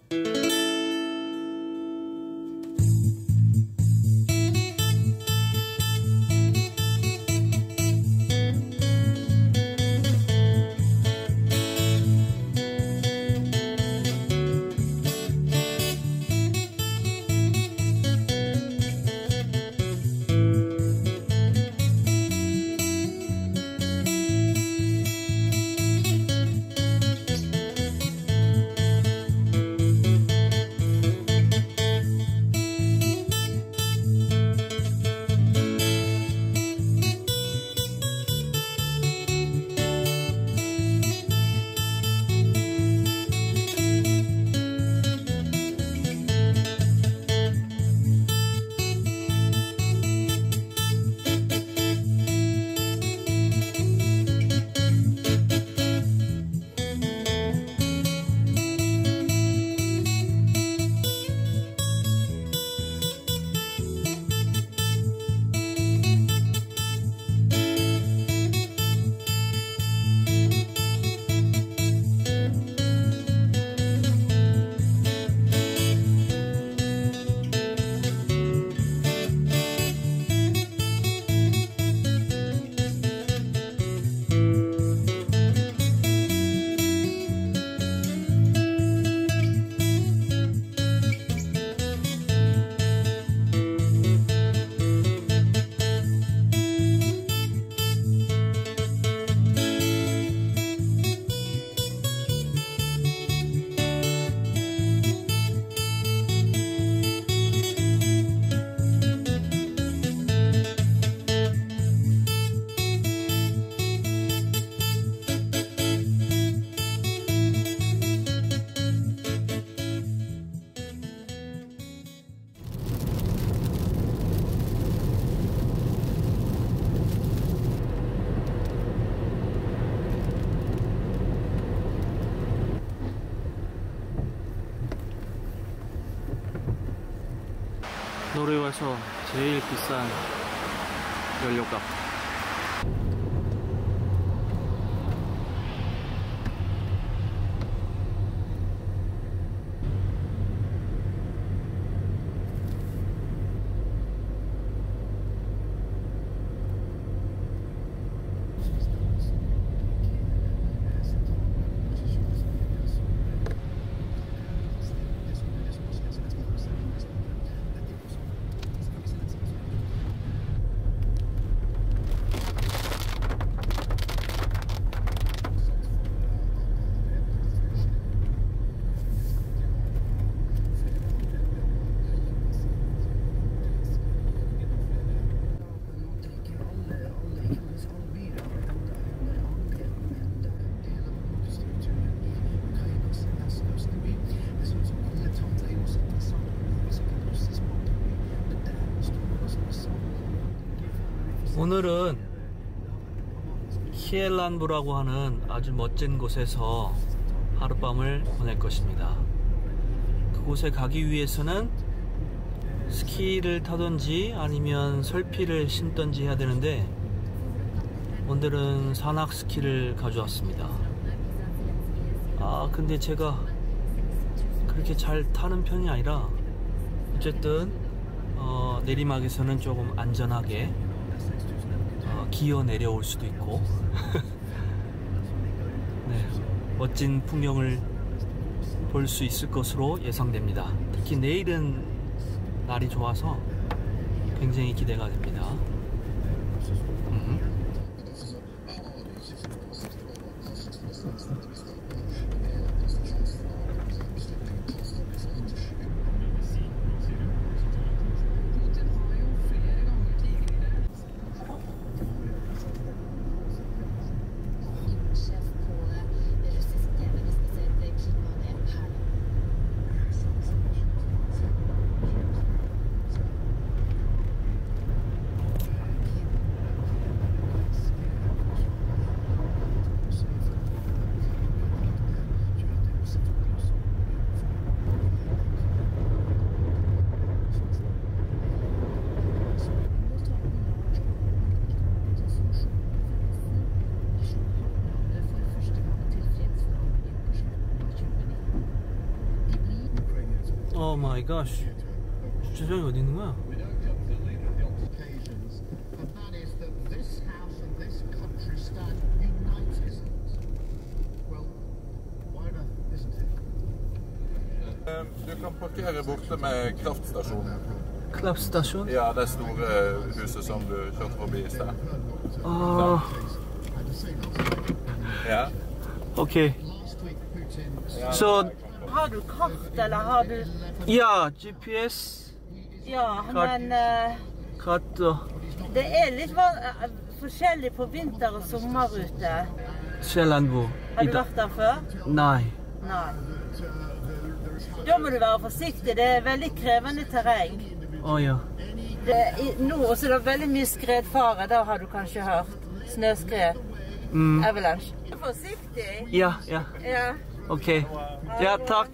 노르웨이에서 제일 비싼 연료값. 오늘은 키엘란부라고 하는 아주 멋진 곳에서 하룻밤을 보낼 것입니다. 그곳에 가기 위해서는 스키를 타든지 아니면 설피를 신든지 해야 되는데 오늘은 산악 스키를 가져왔습니다. 근데 제가 그렇게 잘 타는 편이 아니라 어쨌든 내리막에서는 조금 안전하게 기어 내려올 수도 있고 네, 멋진 풍경을 볼 수 있을 것으로 예상됩니다. 특히 내일은 날이 좋아서 굉장히 기대가 됩니다. 오 마이 갓. 주차장이 어디 있는 거야? Du kan parkere borte med kraftstasjonen. Kraftstasjon? Ja, det store huset som du kjørte forbi i sted. Ja. Okay. Så Har du kart, eller har du... ja, GPS, Ja, Kart. men kart og det er litt forskjellig på vinter- og sommerrute. Sjællandbo. Har du vært der før? Nei. Nei. Da må du være forsiktig. Det er veldig krevende terreng. Å ja. Nå også er det veldig mye skredfare. Da har du kanskje hørt. Snøskred. Avalanche. Forsiktig. Ja, ja. Ja. Ok. Ja, takk.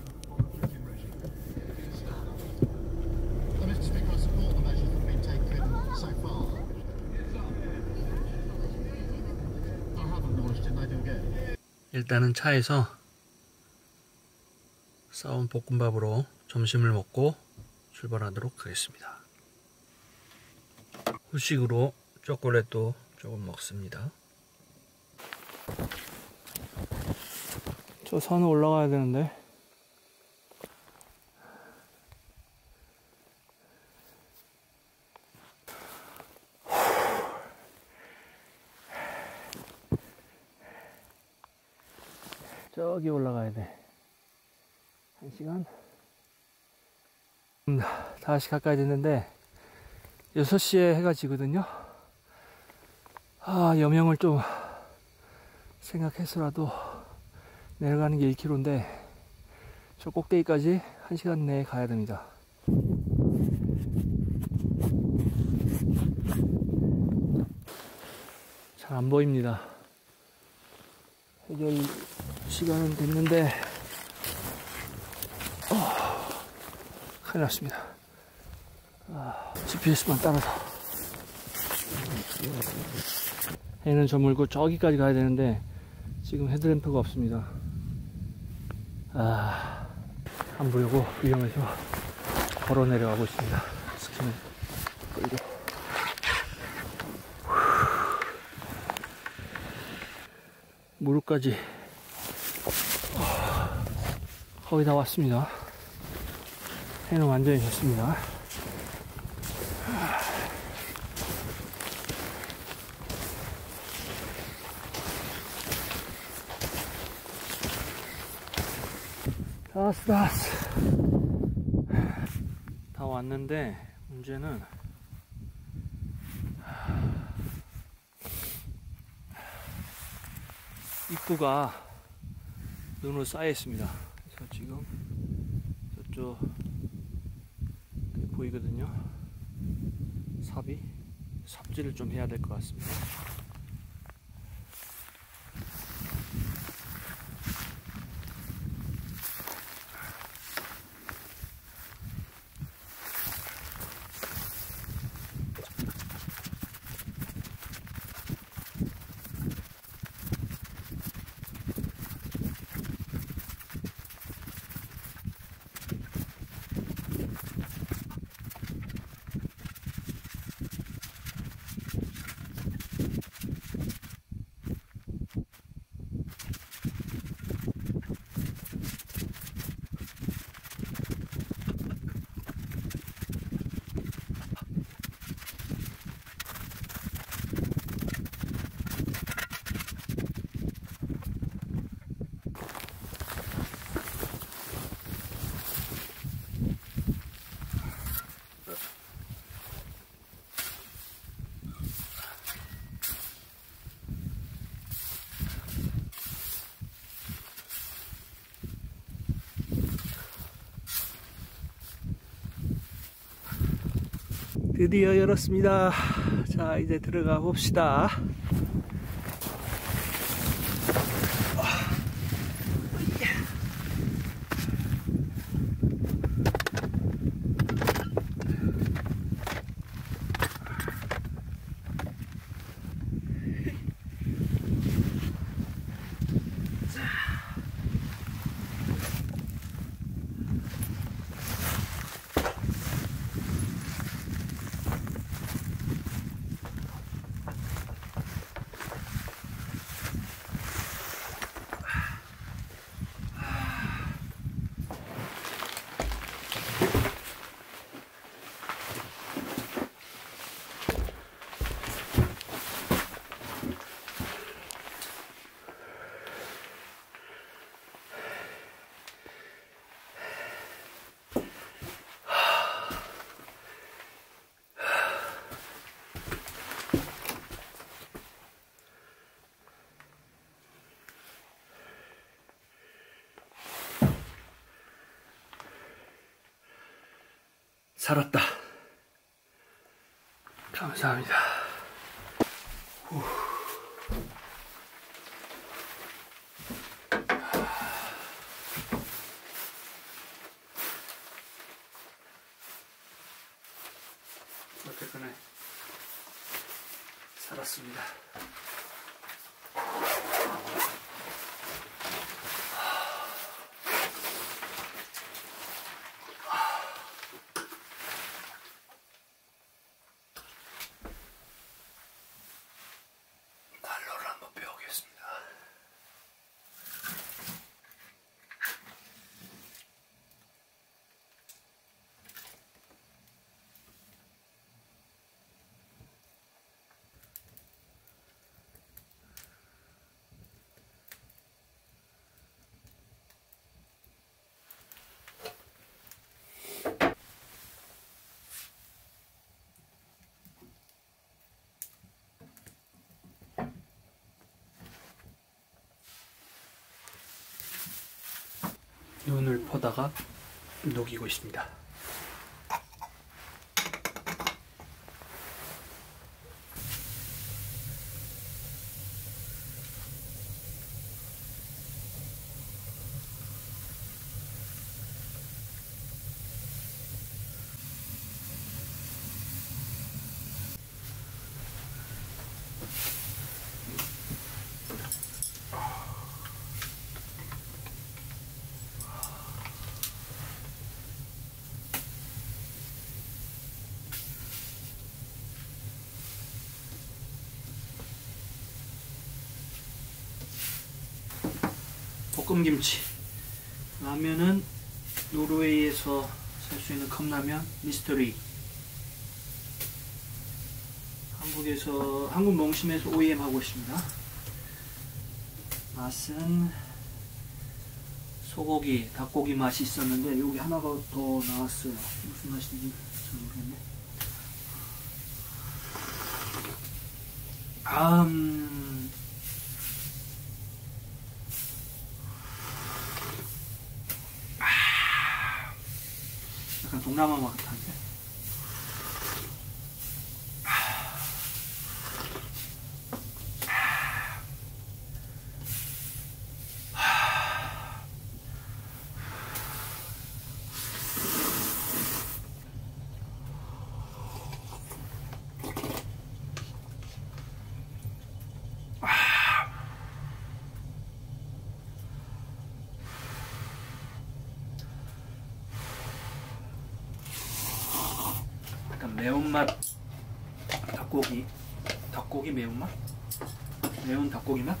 일단은 차에서 싸온 볶음밥으로 점심을 먹고 출발하도록 하겠습니다. 후식으로 초콜릿도 조금 먹습니다. 저 산에 올라가야 되는데 저기 올라가야 돼. 1시간? 다시 가까이 됐는데 6시에 해가 지거든요. 여명을 좀 생각해서라도 내려가는 게 1km인데 저 꼭대기까지 1시간 내에 가야 됩니다. 잘 안 보입니다. 해결 시간은 됐는데 큰일 났습니다. GPS만 따라서 해는 저물고 저기까지 가야 되는데 지금 헤드램프가 없습니다. 안 보려고 위험해서 걸어 내려가고 있습니다. 스키는 끌고 무릎까지 거의 다 왔습니다. 해는 완전히 졌습니다. 다 왔는데 문제는 입구가 눈으로 쌓여 있습니다. 그래서 지금 저쪽 보이거든요. 삽질을 좀 해야 될 것 같습니다. 드디어 열었습니다. 자, 이제 들어가 봅시다. 살았다. 감사합니다. 후. 어쨌거나 살았습니다. 난로를 한번 배우겠습니다. 눈을 퍼다가 녹이고 있습니다. 볶음김치. 라면은 노르웨이에서 살 수 있는 컵라면 미스터리. 한국 농심에서 OEM 하고 있습니다. 맛은 소고기, 닭고기 맛이 있었는데 여기 하나가 더 나왔어요. 무슨 맛인지 잘 모르겠네. 약간 동남아 맛 같은데. 매운맛 닭고기 매운맛? 매운 닭고기 맛?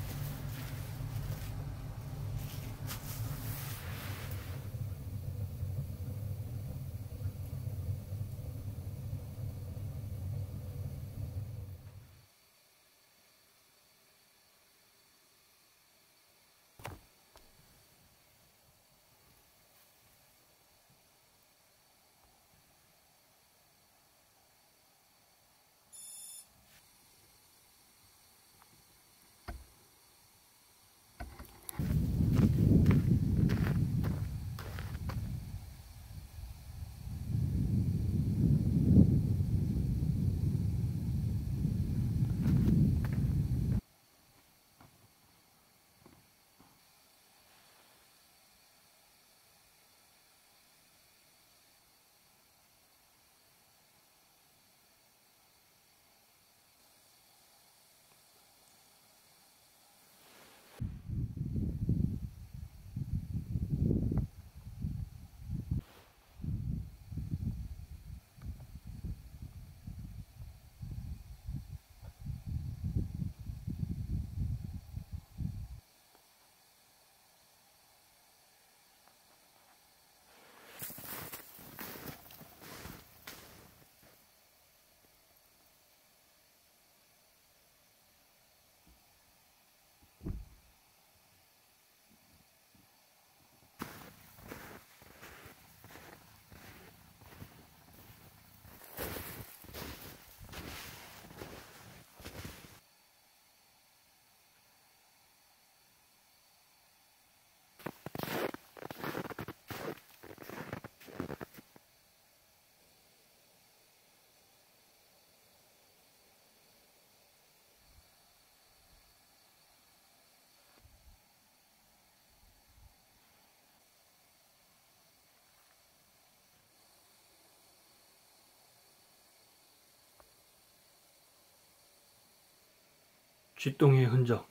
쥐똥의 흔적.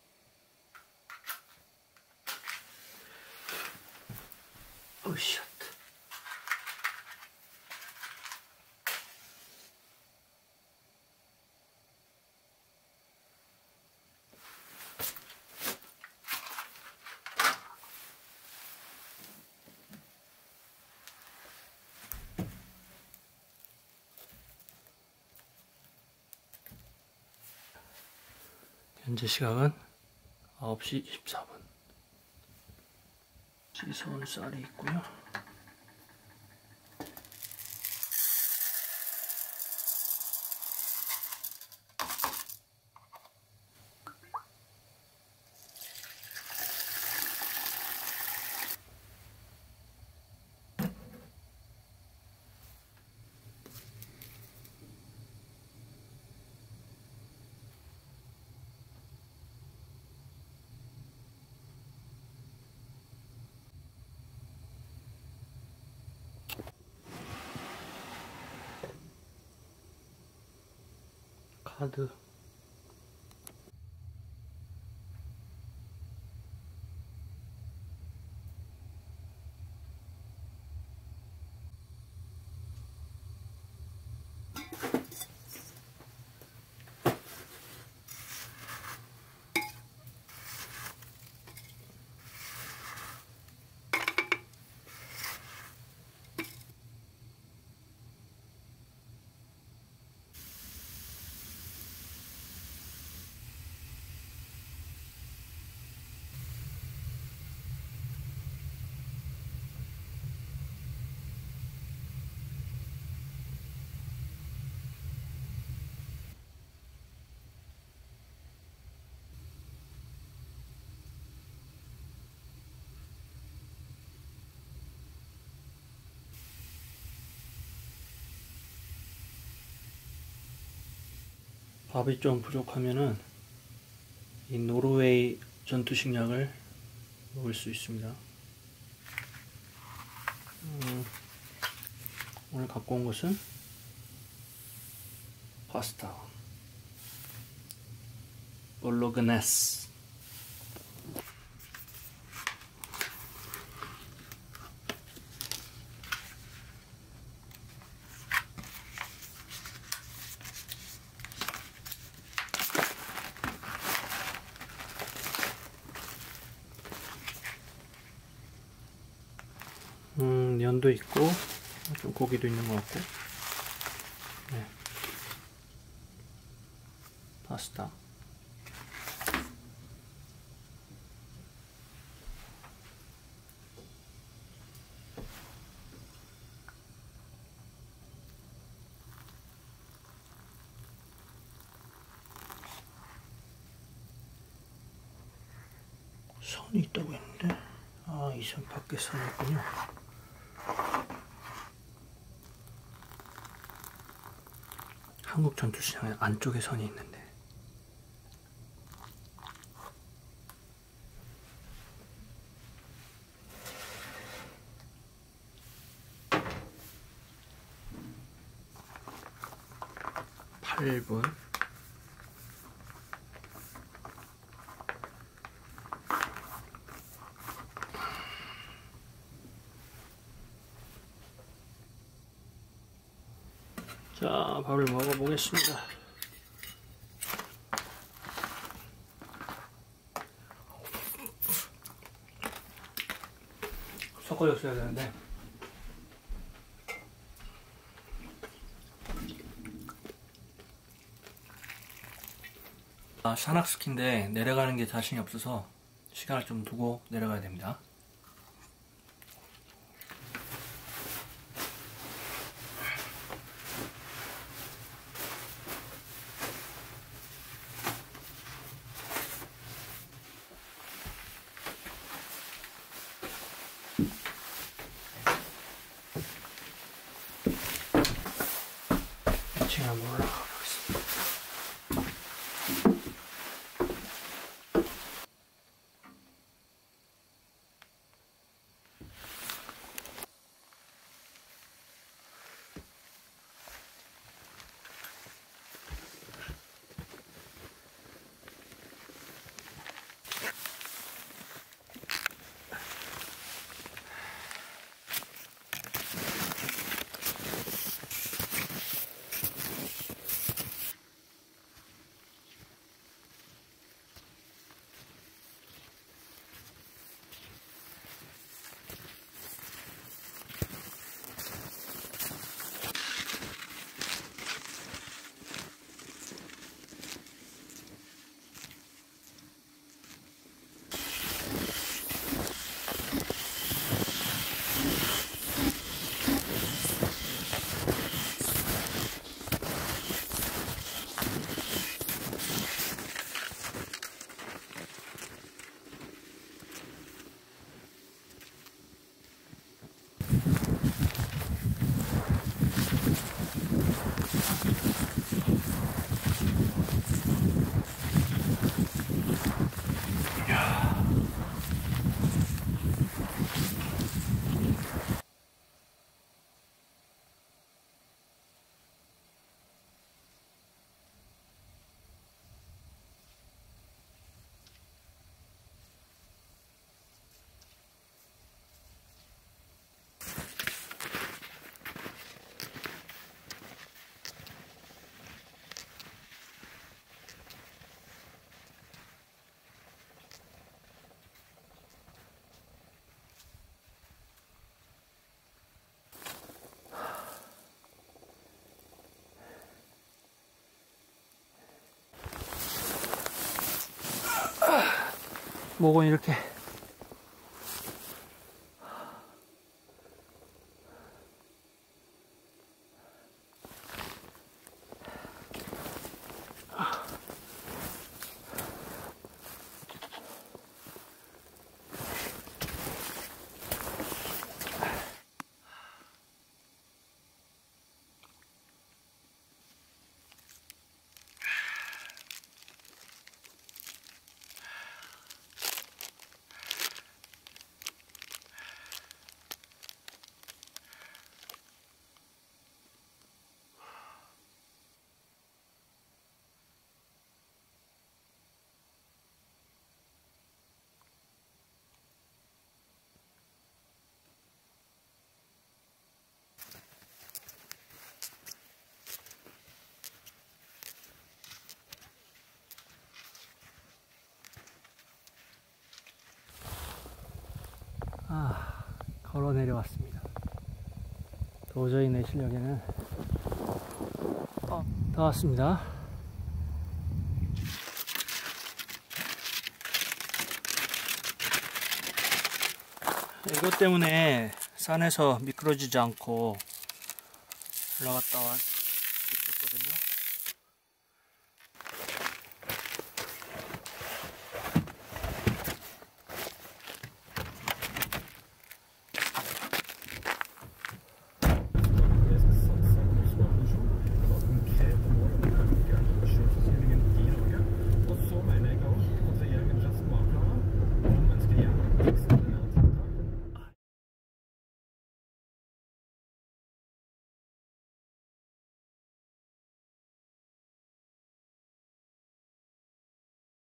오쉣. 현재 시각은 9시 24분. 씻어온 쌀이 있고요. 카드. 밥이 좀 부족하면은 이 노르웨이 전투식약을 먹을 수 있습니다. 오늘 갖고 온 것은 파스타 볼로그네스. 면도 있고 좀 고기도 있는 것 같고. 네. 파스타. 선이 있다고 했는데, 아, 이 선 밖에 선이 있군요. 한국 전투시장에 안쪽에 선이 있는데. (8분) 자, 밥을 먹어보겠습니다. 섞어줬어야 되는데. 샤낙스키인데 내려가는 게 자신이 없어서 시간을 좀 두고 내려가야 됩니다. 지금 한번 올라가 보겠습니다. 목은 이렇게 걸어 내려왔습니다. 도저히 내 실력에는 다 왔습니다. 이것 때문에 산에서 미끄러지지 않고 올라갔다